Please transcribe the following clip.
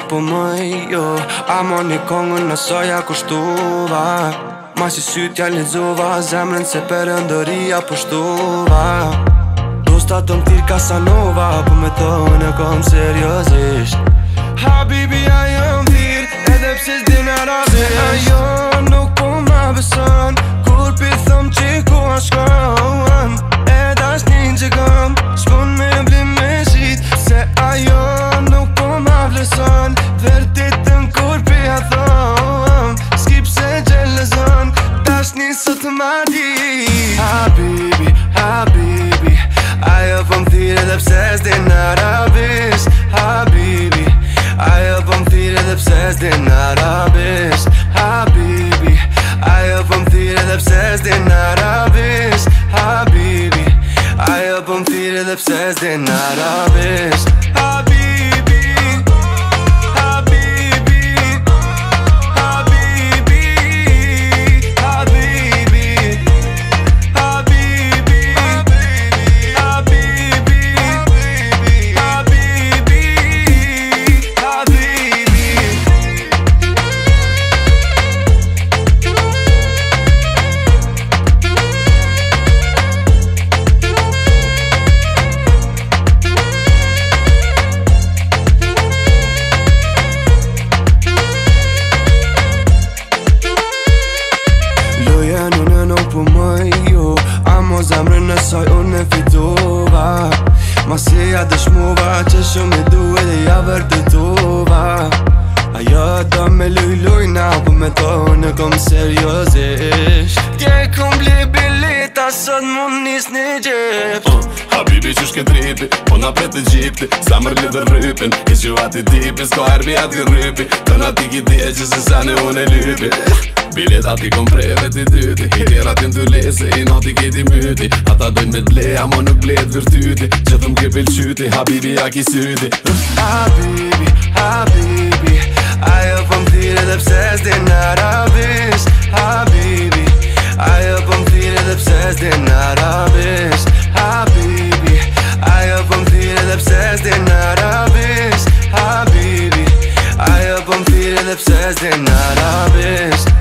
po mëj, jo Amo një kongën në soja kushtova Ma si sytja lexova zemrën se përëndëria pushtuva Dosta të m'tir Casanova Po me thonë e kom seriosisht Habibi ajo m'tir edhe pse s'din arabisht Ajo nuk po ma beson Kur pi thom që ku a shkon E dashnin që kom Shpun me bli me shit Se ajo nuk po ma vleson Vërtetën kur pi a thom Skip se gjelezon Dashnin sot ma di Habibi, habibi Ajo po m'thir edhe pse s'din arabisht Habibi Ajo po m'thir edhe pse s'din arabisht Habibi Ajo po m'thir edhe pse s'din arabisht Habibi Ajo po m'thir edhe pse s'din arabisht Habibi Habibi Habibi Habibi Habibi Habibi Habibi Loja në nuk po mëj, jo Amo zemrën e saj unë e fitova Ma se ja dëshmova që shumë i duhe dhe ja vërtetova Ajo do me luj-lujna Po me thonë e kom seriosisht Tje kom bli bileta Sot mund nis një gjep Habibi që shke tripi Po na pret të gjipti Zamër lidhe rrypin I që ati tipi S'ko herbi ati rrypi Të na ti ki dje që se sani unë e lypi Bileta ti kom preve ti dyti I tjera ti m'tu lese I nati keti myti Ata dojnë me ble Amo nuk bled vërtyti Që të m'ke pilqyti Habibi ja ki syti Habibi, habibi Ajo po m'thir edhe pse s'din arabisht Habibi Ajo po m'thir edhe pse s'din arabisht Habibi Ajo po m'thir edhe pse s'din arabisht Habibi Ajo po m'thir edhe pse s'din arabisht